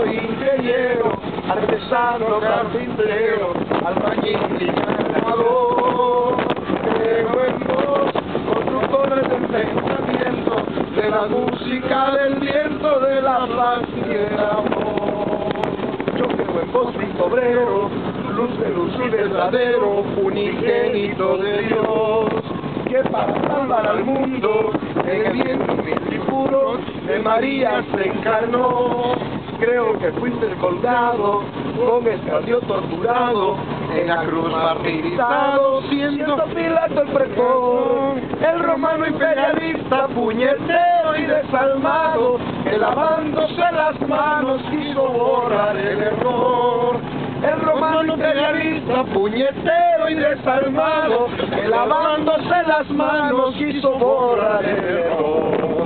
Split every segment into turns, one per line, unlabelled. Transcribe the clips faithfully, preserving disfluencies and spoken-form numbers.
ingeniero, artesano, carpintero, albañil y ganador. Creo en vos, constructores del pensamiento, de la música, del viento, de la paz y del amor. Yo creo en vos, Cristo obrero, luz de luz y verdadero, unigénito de Dios, que para salvar al mundo, en el viento humilde y puro, de María se encarnó. Creo que fuiste colgado, con escarnio torturado, en la cruz martirizado, siendo Pilato el pretor, el romano imperialista, puñetero y desalmado, que lavándose las manos quiso borrar el error. El romano imperialista, puñetero y desalmado, que lavándose las manos quiso borrar el error.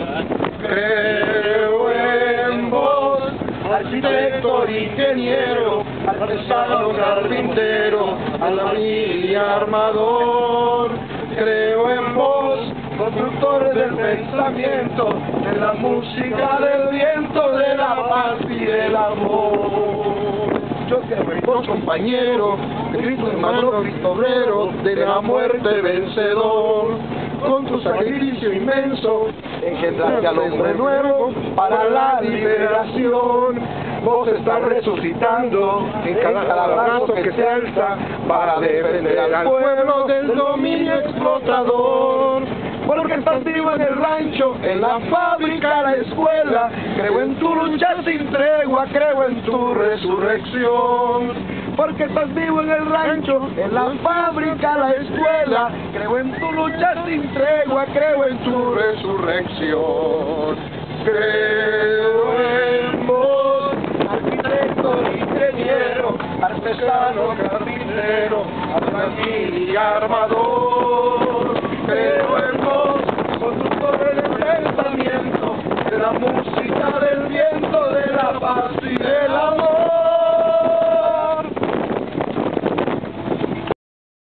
Creo en vos, arquitecto, ingeniero, artesano, carpintero, albañil y armador. Creo en vos, constructor del pensamiento, de la música, del viento, de la paz y del amor. Yo creo en vos, compañero, Cristo hermano, Cristo obrero, de la muerte vencedor. Con tu sacrificio inmenso, engendraste al hombre nuevo para la liberación. Vos estás resucitando en cada brazo que se alza para defender al pueblo del dominio explotador. Porque estás vivo en el rancho, en la fábrica, la escuela. Creo en tu lucha sin tregua, creo en tu resurrección. Porque estás vivo en el rancho, en la fábrica, la escuela. Creo en tu lucha sin tregua, creo en tu resurrección. Creo en vos, arquitecto, ingeniero, artesano, carpintero, albañil y armador. Creo en vos, constructor del pensamiento, de la música, del viento, de la paz y de